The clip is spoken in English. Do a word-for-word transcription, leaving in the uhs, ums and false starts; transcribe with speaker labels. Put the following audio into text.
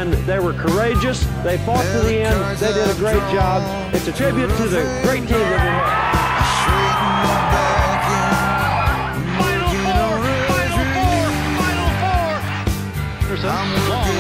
Speaker 1: and they were courageous. They fought to the end. They did a great job. It's a tribute to the great team that we had.
Speaker 2: Final four! Final four! Final four! Henson, long.